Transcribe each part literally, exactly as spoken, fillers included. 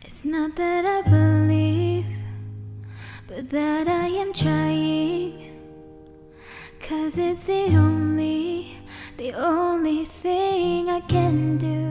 It's not that I believe, but that I am trying. 'Cause it's the only, the only thing I can do.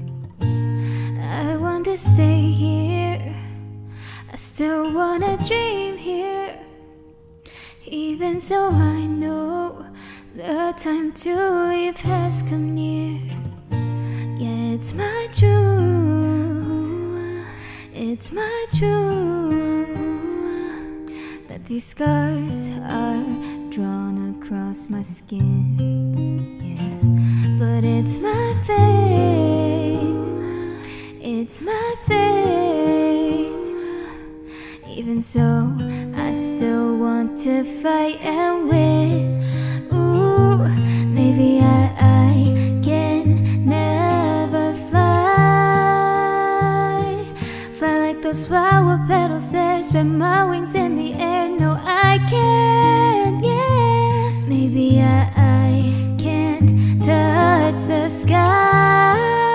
I want to stay here, I still wanna dream here. Even so I know the time to leave has come near. Yeah, it's my truth, it's my truth, that these scars are drawn across my skin. Yeah, but it's my fate, it's my fate. Even so, I still want to fight and win. Ooh, maybe I, I can never fly. Fly like those flower petals there, spread my wings in the air. No, I can't, yeah. Maybe I, I can't touch the sky.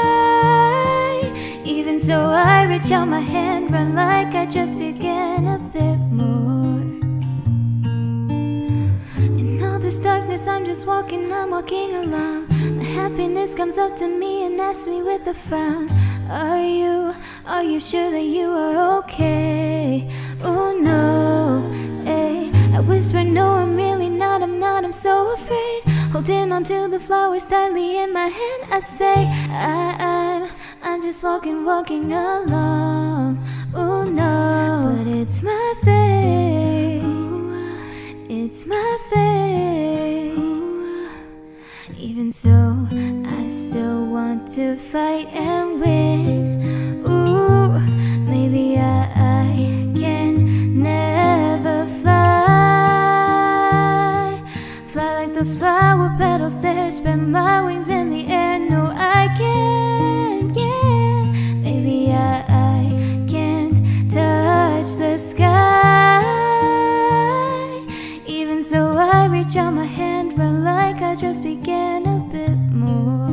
Even so, I reach out my hand, run like I just began a bit more. In all this darkness, I'm just walking, I'm walking along. My happiness comes up to me and asks me with a frown, Are you, are you sure that you are okay? Oh no, hey. I whisper, no, I'm really not, I'm not, I'm so afraid. Holding on to the flowers tightly in my hand, I say, I, I'm, I'm just walking, walking along. Oh no, but it's my fate, it's my fate. Even so, I still want to fight and win. Ooh, maybe I, I can never fly. Fly like those flower petals there, spread my wings in the air. No, I can't, yeah. Maybe I, I can't touch the sky. Even so, I reach out my hand, run like I just began a bit more.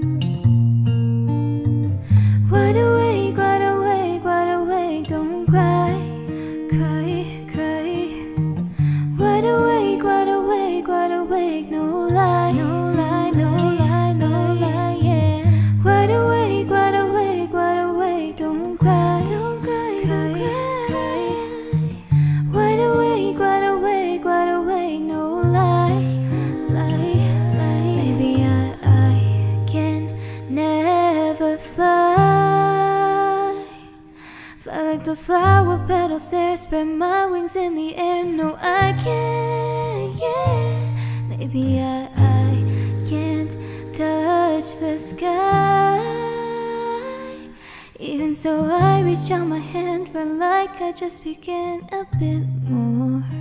Wide awake, wide awake, wide awake, don't cry, cry, cry. Wide awake, wide awake, wide awake, no lie, no lie, no lie, no lie, yeah. Wide awake, wide awake, wide awake, don't cry, don't cry, don't cry. Wide awake, wide awake, wide awake, no lie, lie, lie. Maybe I, I can never fly. Fly like those flower petals there, spread my wings in the air. No, I can't, yeah. Maybe I, I can't touch the sky. Even so, I reach out my hand, run like I just began a bit more.